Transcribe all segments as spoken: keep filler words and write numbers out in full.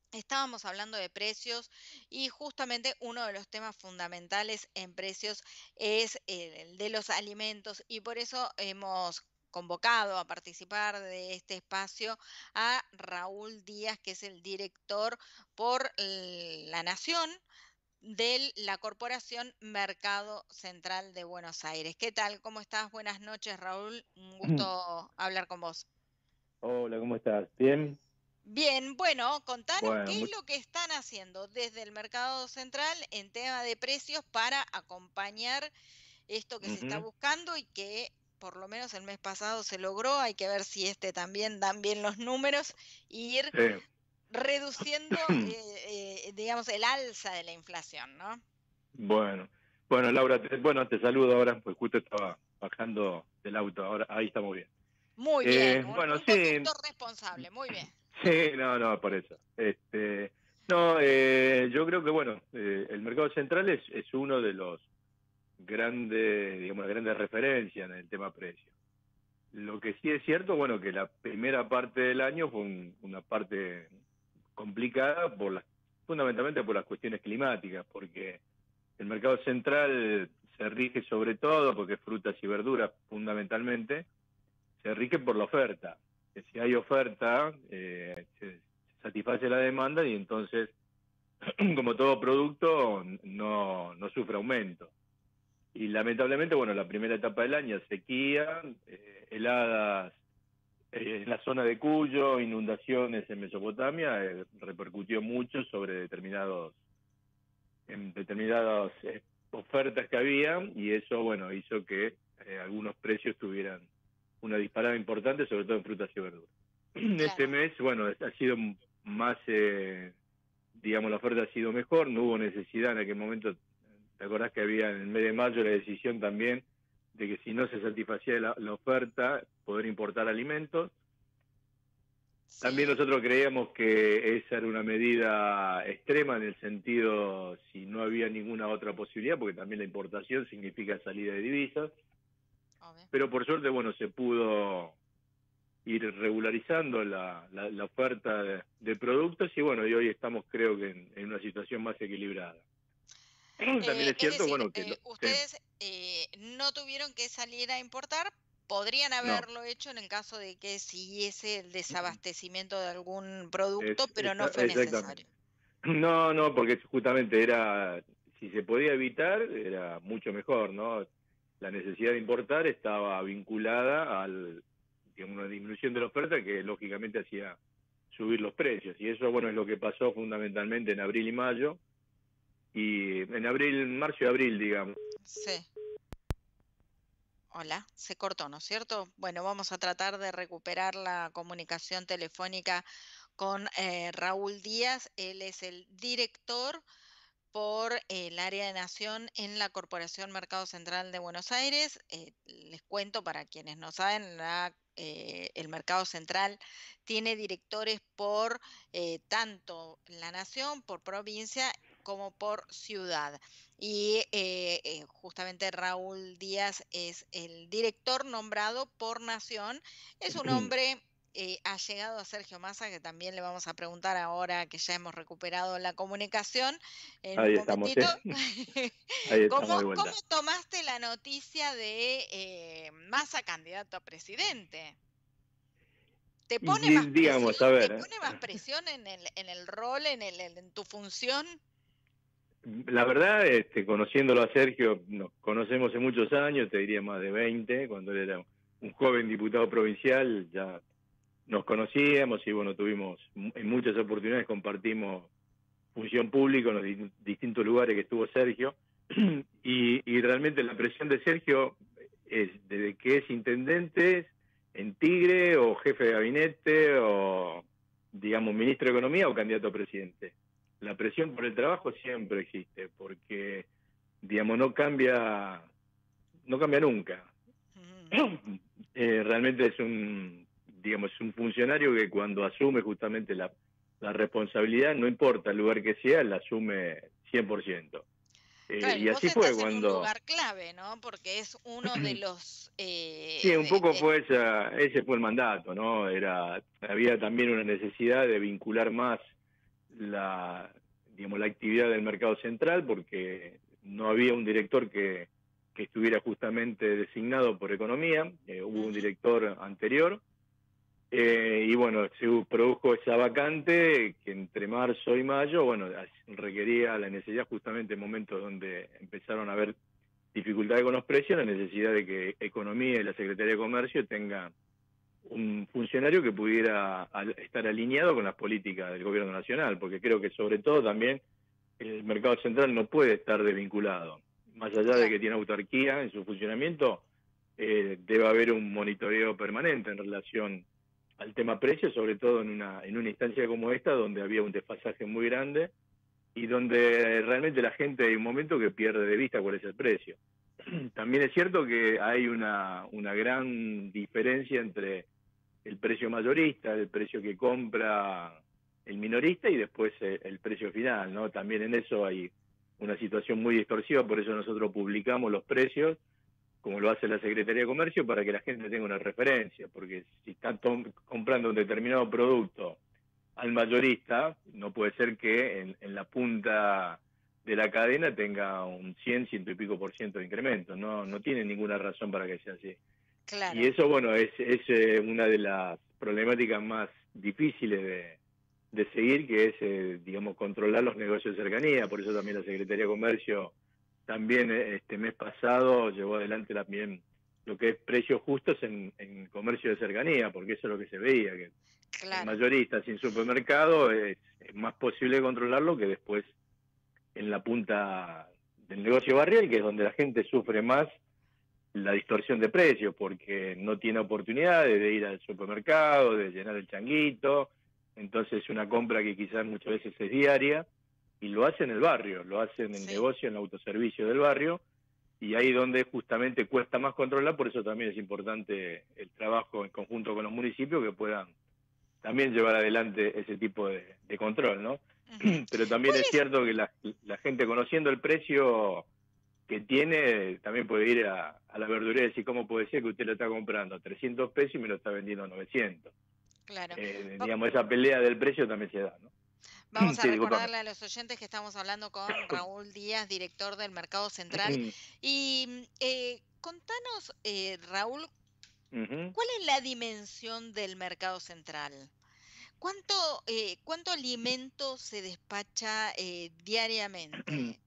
Estábamos hablando de precios y justamente uno de los temas fundamentales en precios es el de los alimentos y por eso hemos convocado a participar de este espacio a Raúl Díaz, que es el director por La Nación de la Corporación Mercado Central de Buenos Aires. ¿Qué tal? ¿Cómo estás? Buenas noches, Raúl. Un gusto hablar con vos. Hola, ¿cómo estás? ¿Bien? Bien, bueno, contanos Bueno, qué mu- es lo que están haciendo desde el mercado central en tema de precios para acompañar esto que se está ujú, buscando y que por lo menos el mes pasado se logró. Hay que ver si este también dan bien los números y ir sí. reduciendo, eh, eh, digamos, el alza de la inflación, ¿no? Bueno, bueno, Laura, te, bueno, te saludo ahora, pues justo estaba bajando del auto, ahora ahí estamos bien. Muy bien, Eh, un, bueno, un sí, conductor responsable, muy bien. sí, no, no, por eso. Este, no, eh, yo creo que, bueno, eh, el mercado central es, es uno de los grandes, digamos, las grandes referencias en el tema precio. Lo que sí es cierto, bueno, que la primera parte del año fue un- una parte complicada por las, fundamentalmente por las cuestiones climáticas, porque el mercado central se rige sobre todo, porque es frutas y verduras fundamentalmente, se rige por la oferta. Que si hay oferta, eh, se satisface la demanda y entonces, como todo producto, no, no sufre aumento. Y lamentablemente, bueno, la primera etapa del año, sequía, eh, heladas eh, en la zona de Cuyo, inundaciones en Mesopotamia, eh, repercutió mucho sobre determinados, en determinadas eh, ofertas que había y eso, bueno, hizo que eh, algunos precios tuvieran una disparada importante, sobre todo en frutas y verduras. Este Claro. mes, bueno, ha sido más, eh, digamos, la oferta ha sido mejor, no hubo necesidad en aquel momento. ¿Te acordás que había en el mes de mayo la decisión también de que si no se satisfacía la, la oferta, poder importar alimentos? También Sí, nosotros creíamos que esa era una medida extrema en el sentido si no había ninguna otra posibilidad, porque también la importación significa salida de divisas, obvio. pero por suerte, bueno, se pudo ir regularizando la, la, la oferta de, de productos y bueno, y hoy estamos creo que en, en una situación más equilibrada. También Eh, es es cierto, decir, bueno, que eh, lo, sí, ustedes eh, no tuvieron que salir a importar, podrían no, haberlo hecho en el caso de que siguiese el desabastecimiento de algún es, producto, pero no esa- fue necesario. exactamente. No, no, porque justamente era, si se podía evitar, era mucho mejor, ¿no? La necesidad de importar estaba vinculada al, digamos, una disminución de la oferta que lógicamente hacía subir los precios. Y eso, bueno, es lo que pasó fundamentalmente en abril y mayo. Y en abril, marzo y abril, digamos. Sí, hola, se cortó, ¿no es cierto? Bueno, vamos a tratar de recuperar la comunicación telefónica con eh, Raúl Díaz. Él es el director por el área de Nación en la Corporación Mercado Central de Buenos Aires. Eh, les cuento para quienes no saben, la, eh, el Mercado Central tiene directores por eh, tanto la Nación, por provincia como por ciudad. Y eh, eh, justamente Raúl Díaz es el director nombrado por Nación. Es un hombre eh, ha llegado a Sergio Massa, que también le vamos a preguntar ahora que ya hemos recuperado la comunicación en un Ahí estamos, momentito. ¿eh? Ahí ¿Cómo, estamos de cómo vuelta. tomaste la noticia de eh, Massa candidato a presidente? ¿Te Y pone más di- presión? digamos, a ¿Te ver, pone más presión en el, en el rol, en, el, en tu función? la verdad, este, conociéndolo a Sergio, nos conocemos hace muchos años, te diría más de veinte, cuando él era un joven diputado provincial, ya nos conocíamos y bueno, tuvimos en muchas oportunidades compartimos función pública en los di- distintos lugares que estuvo Sergio y, y realmente la presión de Sergio es desde que es intendente en Tigre o jefe de gabinete o digamos ministro de Economía o candidato a presidente. La presión por el trabajo siempre existe porque digamos no cambia no cambia nunca. Mm. Eh, realmente es un, digamos, un funcionario que cuando asume justamente la, la responsabilidad, no importa el lugar que sea, la asume cien por ciento. Eh, Claro, y y vos así fue estás en un cuando, lugar clave, ¿no? Porque es uno de los... sí, eh, un de- poco de- fue esa, ese fue el mandato, ¿no? Era, había también una necesidad de vincular más la, digamos, la actividad del mercado central, porque no había un director que, que estuviera justamente designado por economía, eh, hubo un director anterior, eh, y bueno, se produjo esa vacante que entre marzo y mayo, bueno, requería la necesidad justamente en momentos donde empezaron a haber dificultades con los precios, la necesidad de que Economía y la Secretaría de Comercio tengan un funcionario que pudiera al, estar alineado con las políticas del gobierno nacional, porque creo que sobre todo también el mercado central no puede estar desvinculado. Más allá de que tiene autarquía en su funcionamiento, eh, debe haber un monitoreo permanente en relación al tema precios, sobre todo en una, en una instancia como esta, donde había un desfasaje muy grande y donde realmente la gente hay un momento que pierde de vista cuál es el precio. También es cierto que hay una, una gran diferencia entre el precio mayorista, el precio que compra el minorista y después el precio final, ¿no? También en eso hay una situación muy distorsiva, por eso nosotros publicamos los precios, como lo hace la Secretaría de Comercio, para que la gente tenga una referencia, porque si está comprando un determinado producto al mayorista, no puede ser que en, en la punta de la cadena tenga un cien, ciento y pico por ciento de incremento, no, no tiene ninguna razón para que sea así. Claro. Y eso, bueno, es, es eh, una de las problemáticas más difíciles de, de seguir, que es, eh, digamos, controlar los negocios de cercanía. Por eso también la Secretaría de Comercio también este mes pasado llevó adelante también lo que es precios justos en, en comercio de cercanía, porque eso es lo que se veía, que claro. el mayorista sin supermercado es, es más posible controlarlo que después en la punta del negocio barrial, que es donde la gente sufre más la distorsión de precios, porque no tiene oportunidades de ir al supermercado, de llenar el changuito, entonces es una compra que quizás muchas veces es diaria, y lo hace en el barrio, lo hace en el sí. negocio, en el autoservicio del barrio, y ahí donde justamente cuesta más controlar, por eso también es importante el trabajo en conjunto con los municipios que puedan también llevar adelante ese tipo de, de control, ¿no? Uh-huh. Pero también es cierto que la, la gente conociendo el precio que tiene, también puede ir a, a la verdulería y decir, ¿cómo puede ser que usted lo está comprando a trescientos pesos y me lo está vendiendo a novecientos? Claro. Eh, digamos, esa pelea del precio también se da, ¿no? Vamos a sí, recordarle discúlpame. a los oyentes que estamos hablando con Raúl Díaz, director del Mercado Central. Y eh, contanos, eh, Raúl, uh-huh. ¿cuál es la dimensión del Mercado Central? ¿Cuánto, eh, cuánto alimento se despacha eh, diariamente?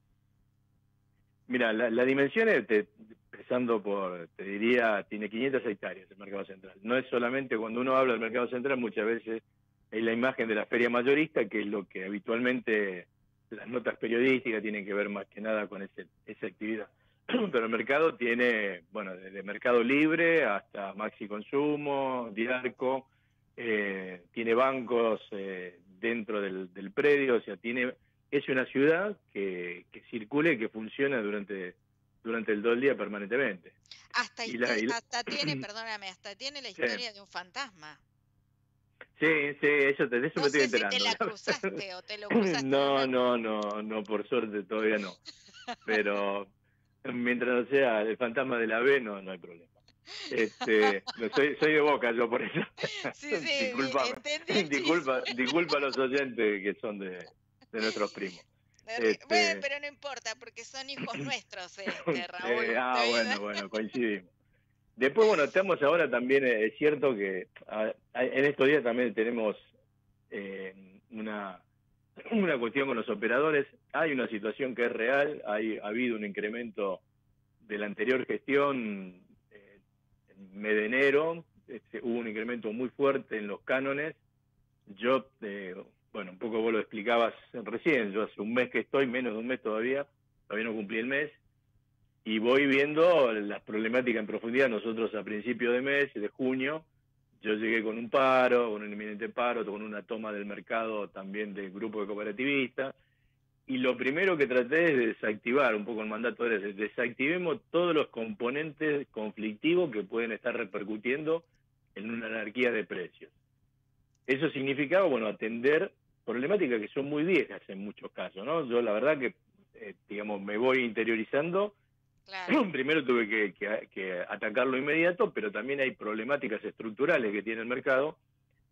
Mira, la, la dimensión es, te, empezando por, te diría, tiene quinientas hectáreas el Mercado Central. No es solamente cuando uno habla del Mercado Central, muchas veces es la imagen de la feria mayorista, que es lo que habitualmente las notas periodísticas tienen que ver más que nada con ese, esa actividad. Pero el mercado tiene, bueno, desde Mercado Libre hasta Maxi Consumo, Diarco, eh, tiene bancos eh, dentro del, del predio, o sea, tiene... Es una ciudad que, que circula y que funciona durante, durante el todo el día permanentemente. Hasta, y la, y la... hasta tiene, perdóname, hasta tiene la historia sí. de un fantasma. Sí, sí, eso te, de eso no me estoy sé enterando. Si te la cruzaste o te lo cruzaste. No, no, no, no, por suerte todavía no. Pero mientras no sea el fantasma de la B, no, no hay problema. Este, no, soy, soy de Boca yo por eso. Sí, sí, Disculpame. Disculpa, disculpa a los oyentes que son de, de nuestros primos. Este... Bueno, pero no importa, porque son hijos nuestros, este, Raúl. Eh, ah, bueno, bueno, coincidimos. Después, bueno, estamos ahora también, es cierto que a, a, en estos días también tenemos eh, una, una cuestión con los operadores. Hay una situación que es real, hay, ha habido un incremento de la anterior gestión eh, en mes de enero, este, hubo un incremento muy fuerte en los cánones. Yo, eh, bueno, un poco vos lo explicabas recién, yo hace un mes que estoy, menos de un mes todavía, todavía no cumplí el mes, y voy viendo las problemáticas en profundidad. Nosotros a principio de mes, de junio, yo llegué con un paro, con un inminente paro, con una toma del mercado también del grupo de cooperativistas, y lo primero que traté es desactivar, un poco el mandato era ese, desactivemos todos los componentes conflictivos que pueden estar repercutiendo en una anarquía de precios. Eso significaba, bueno, atender problemáticas que son muy viejas en muchos casos, ¿no? Yo la verdad que, eh, digamos, me voy interiorizando. Claro. Primero tuve que, que, que atacarlo inmediato, pero también hay problemáticas estructurales que tiene el mercado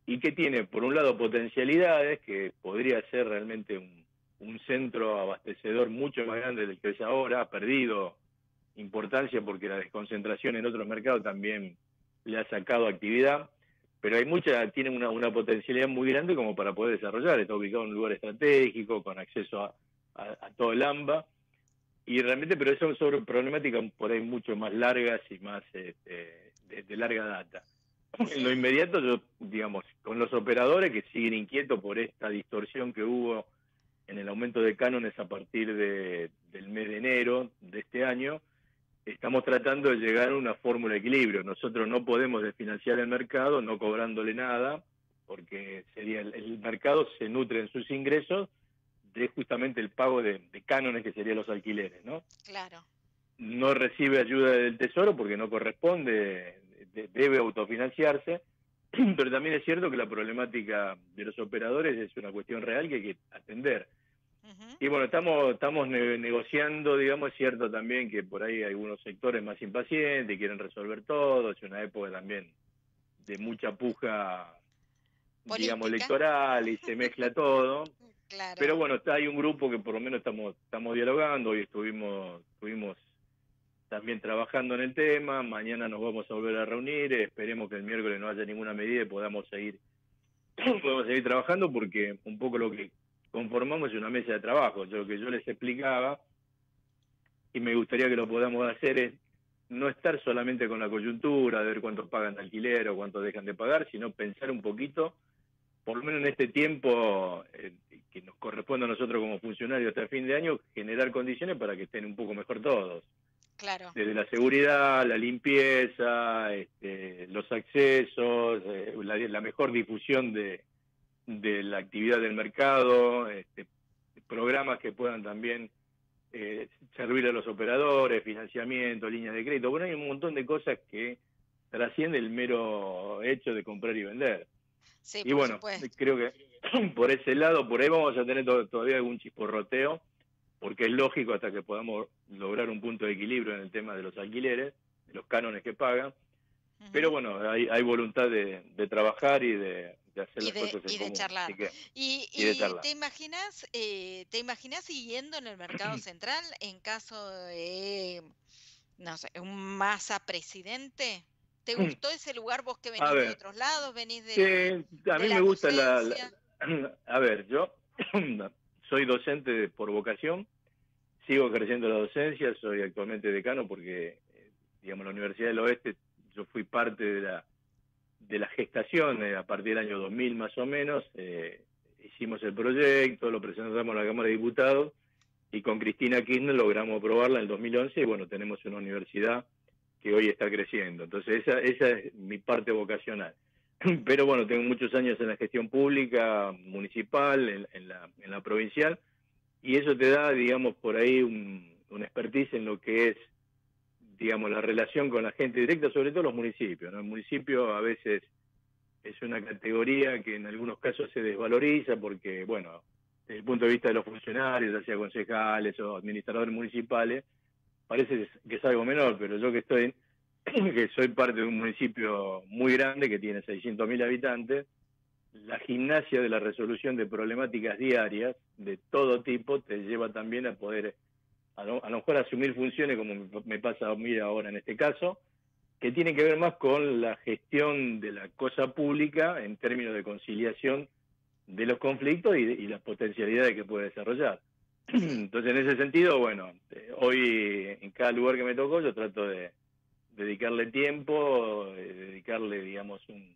y que tiene, por un lado, potencialidades, que podría ser realmente un, un centro abastecedor mucho más grande del que es ahora, ha perdido importancia porque la desconcentración en otros mercados también le ha sacado actividad, pero hay mucha, tiene una, una potencialidad muy grande como para poder desarrollar, está ubicado en un lugar estratégico, con acceso a, a, a todo el AMBA, y realmente, pero eso sobre problemáticas por ahí mucho más largas y más este, de, de larga data. En lo Sí. inmediato, yo, digamos, con los operadores que siguen inquietos por esta distorsión que hubo en el aumento de cánones a partir de, del mes de enero de este año, estamos tratando de llegar a una fórmula de equilibrio. Nosotros no podemos desfinanciar el mercado no cobrándole nada, porque sería el, el mercado se nutre en sus ingresos de justamente el pago de, de cánones, que serían los alquileres, ¿no? Claro. No recibe ayuda del Tesoro porque no corresponde, de, debe autofinanciarse, pero también es cierto que la problemática de los operadores es una cuestión real que hay que atender. Uh-huh. Y bueno, estamos estamos ne negociando, digamos, es cierto también que por ahí hay algunos sectores más impacientes, quieren resolver todo, es una época también de mucha puja, digamos, Política. electoral y se mezcla todo. Pero Claro. bueno, está, hay un grupo que por lo menos estamos estamos dialogando, hoy estuvimos estuvimos también trabajando en el tema, mañana nos vamos a volver a reunir, esperemos que el miércoles no haya ninguna medida y podamos seguir, podemos seguir trabajando, porque un poco lo que conformamos es una mesa de trabajo. Yo, lo que yo les explicaba, y me gustaría que lo podamos hacer, es no estar solamente con la coyuntura, de ver cuántos pagan de alquiler o cuántos dejan de pagar, sino pensar un poquito, por lo menos en este tiempo eh, que nos corresponde a nosotros como funcionarios hasta el fin de año, generar condiciones para que estén un poco mejor todos. Claro. Desde la seguridad, la limpieza, este, los accesos, eh, la, la mejor difusión de, de la actividad del mercado, este, programas que puedan también eh, servir a los operadores, financiamiento, líneas de crédito. Bueno, hay un montón de cosas que trascienden el mero hecho de comprar y vender. Sí, Y por bueno, supuesto. creo que por ese lado, por ahí vamos a tener to todavía algún chisporroteo, porque es lógico hasta que podamos lograr un punto de equilibrio en el tema de los alquileres, de los cánones que pagan. Uh-huh. Pero bueno, hay, hay voluntad de, de trabajar y de, de hacer Y las de, cosas en y de común. Así charlar. que, ¿Y, y de y charlar. te imaginas, eh, te imaginas siguiendo en el mercado central en caso de, no sé, un Massa presidente? ¿Te gustó ese lugar vos que A venís de ver, otros lados, venís del, que a de mí la me gusta la, docencia? la a ver, yo soy docente por vocación, sigo ejerciendo la docencia, soy actualmente decano porque, eh, digamos, la Universidad del Oeste, yo fui parte de la, de la gestación eh, a partir del año dos mil más o menos, eh, hicimos el proyecto, lo presentamos a la Cámara de Diputados y con Cristina Kirchner logramos aprobarla en el dos mil once y bueno, tenemos una universidad que hoy está creciendo. Entonces esa, esa es mi parte vocacional. Pero bueno, tengo muchos años en la gestión pública, municipal, en, en, la, en la provincial, y eso te da, digamos, por ahí un, un expertise en lo que es, digamos, la relación con la gente directa, sobre todo los municipios, ¿no? El municipio a veces es una categoría que en algunos casos se desvaloriza porque, bueno, desde el punto de vista de los funcionarios, ya sea concejales o administradores municipales, parece que es algo menor, pero yo que estoy, que soy parte de un municipio muy grande que tiene seiscientos mil habitantes, la gimnasia de la resolución de problemáticas diarias de todo tipo te lleva también a poder, a lo, a lo mejor asumir funciones como me pasa a mí ahora en este caso, que tienen que ver más con la gestión de la cosa pública en términos de conciliación de los conflictos y, y las potencialidades que puede desarrollar. Sí. Entonces, en ese sentido, bueno, eh, hoy en cada lugar que me tocó yo trato de dedicarle tiempo, de dedicarle, digamos, un,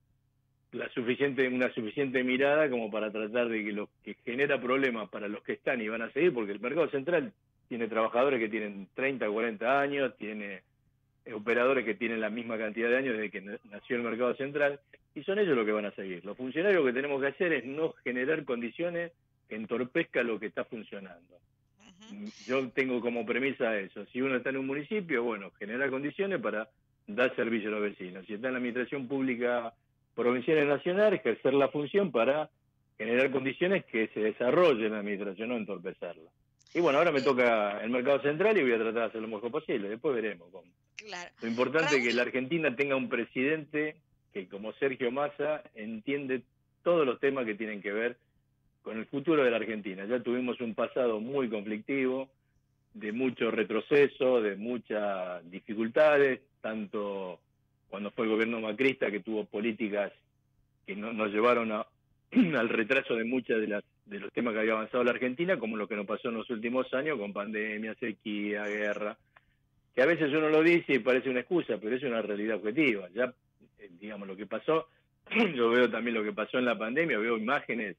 la suficiente, una suficiente mirada como para tratar de que lo que genera problemas para los que están y van a seguir, porque el mercado central tiene trabajadores que tienen treinta, cuarenta años, tiene operadores que tienen la misma cantidad de años desde que nació el mercado central, y son ellos los que van a seguir. Los funcionarios lo que tenemos que hacer es no generar condiciones que entorpezcan lo que está funcionando. Uh-huh. Yo tengo como premisa eso, si uno está en un municipio, bueno, generar condiciones para dar servicio a los vecinos. Si está en la administración pública provincial y nacional, ejercer la función para generar condiciones que se desarrolle en la administración, no entorpecerla. Y bueno, ahora me Eh, toca el mercado central y voy a tratar de hacer lo mejor posible, después veremos cómo. claro. Lo importante es Raúl, que la Argentina tenga un presidente que como Sergio Massa entiende todos los temas que tienen que ver con el futuro de la Argentina. Ya tuvimos un pasado muy conflictivo, de mucho retroceso, de muchas dificultades, tanto cuando fue el gobierno macrista, que tuvo políticas que no, nos llevaron a, al retraso de muchas de las de los temas que había avanzado la Argentina, como lo que nos pasó en los últimos años con pandemia, sequía, guerra, que a veces uno lo dice y parece una excusa, pero es una realidad objetiva. Ya, eh, digamos, lo que pasó, yo veo también lo que pasó en la pandemia, veo imágenes,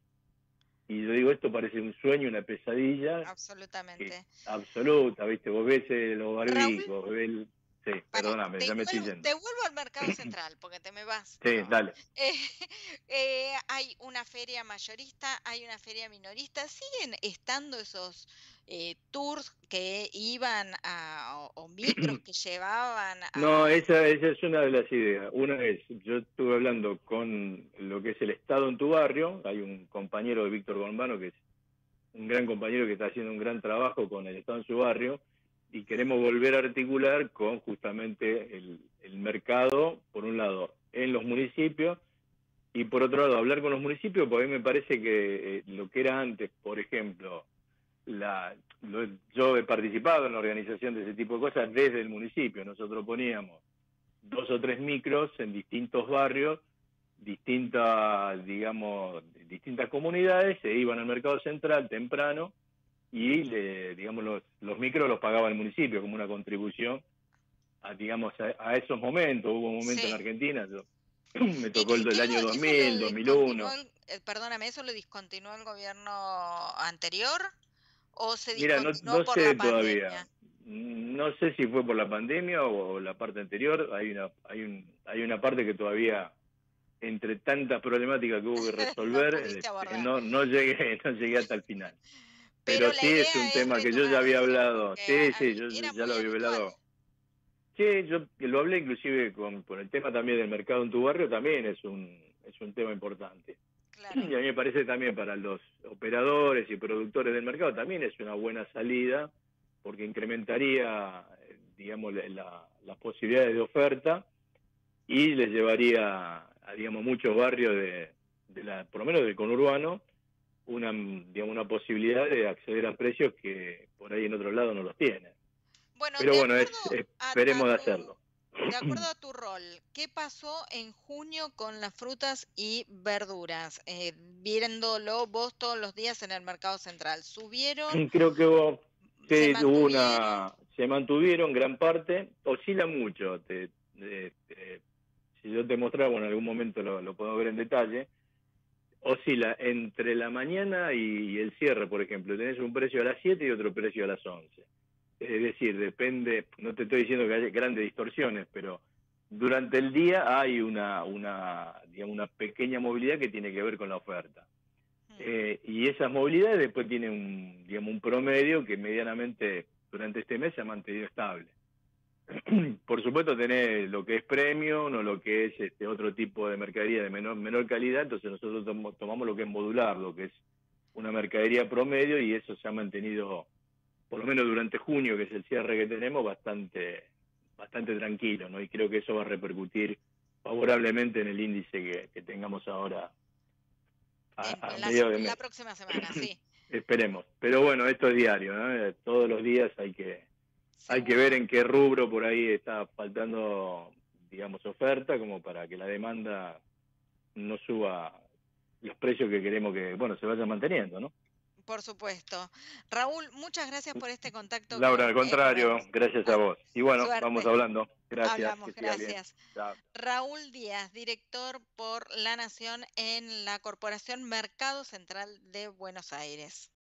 y yo digo, esto parece un sueño, una pesadilla, que Absolutamente. absoluta, ¿viste? Vos ves eh, los Raúl, barbijos, ves el... Sí, para, perdóname, te ya me estoy vuelvo, yendo. te vuelvo al mercado central, porque te me vas, Sí, pero dale. eh, eh, hay una feria mayorista, hay una feria minorista, ¿siguen estando esos eh, tours que iban a, o, o micros que llevaban No, a... esa, esa es una de las ideas. Una es, yo estuve hablando con lo que es el Estado en tu barrio, hay un compañero de Víctor Bombano, que es un gran compañero que está haciendo un gran trabajo con el Estado en su barrio, y queremos volver a articular con justamente el, el mercado, por un lado, en los municipios, y por otro lado, hablar con los municipios, porque a mí me parece que eh, lo que era antes, por ejemplo, la, lo, yo he participado en la organización de ese tipo de cosas desde el municipio. Nosotros poníamos dos o tres micros en distintos barrios, distintas, digamos, distintas comunidades, se iban al mercado central temprano y, le, digamos, los, los micros los pagaba el municipio como una contribución a, digamos, a, a esos momentos. Hubo un momento en Sí. Argentina, yo, me ¿Y, tocó y el del qué lo, año eso lo dos mil, discontinuó, dos mil uno. el, eh, perdóname, eso lo discontinuó el gobierno anterior o se Mira, no, discontinuó no por la sé todavía. pandemia? No sé si fue por la pandemia o la parte anterior. Hay una, hay un, hay una parte que todavía, entre tantas problemáticas que hubo que No resolver, pudiste este, abordar. no, no llegué, no llegué hasta el final. Pero Pero la sí es un idea es tema que yo ya retomar había eso, hablado. porque Sí, sí, hay- yo era ya lo muy había habitual. hablado. Sí, yo lo hablé inclusive con, con el tema también del mercado en tu barrio, también es un, es un tema importante. Claro. Y a mí me parece también para los operadores y productores del mercado también es una buena salida, porque incrementaría, eh, digamos, la, la- las posibilidades de oferta y les llevaría a, digamos, muchos barrios de, de la, por lo menos del conurbano, una, digamos, una posibilidad de acceder a precios que por ahí en otro lado no los tienen. Bueno, Pero de bueno, es, acuerdo a, a esperemos de tu, hacerlo. de acuerdo a tu rol, ¿qué pasó en junio con las frutas y verduras? Eh, viéndolo vos todos los días en el mercado central. ¿Subieron? Creo que hubo, ¿Se sí, hubo mantuvieron? una, se mantuvieron gran parte, oscila mucho. Te, te- te- si yo te mostrara, bueno, en algún momento lo, lo podemos ver en detalle, oscila entre la mañana y, y el cierre, por ejemplo. Tenés un precio a las siete y otro precio a las once. Es decir, depende, no te estoy diciendo que haya grandes distorsiones, pero durante el día hay una, una, digamos, una pequeña movilidad que tiene que ver con la oferta. Mm. Eh, y esas movilidades después tienen un, digamos, un promedio que medianamente durante este mes se ha mantenido estable. Por supuesto tenés lo que es premium o lo que es este otro tipo de mercadería de menor, menor calidad, entonces nosotros tom tomamos lo que es modular, lo que es una mercadería promedio, y eso se ha mantenido, por lo menos durante junio, que es el cierre que tenemos, bastante, bastante tranquilo, ¿no? Y creo que eso va a repercutir favorablemente en el índice que, que tengamos ahora En, a, a en la, mediados de la mes. próxima semana, sí, Esperemos. Pero bueno, esto es diario, ¿no? Todos los días hay que, hay que ver seguro. en qué rubro por ahí está faltando, digamos, oferta, como para que la demanda no suba los precios que queremos que, bueno, se vayan manteniendo, ¿no? Por supuesto. Raúl, muchas gracias por este contacto Laura, con al el contrario, Mercos. gracias a Ah, vos. Y bueno, vamos suerte. hablando. Gracias, que Hablamos, siga bien. gracias. Chao. Raúl Díaz, director por La Nación en la Corporación Mercado Central de Buenos Aires.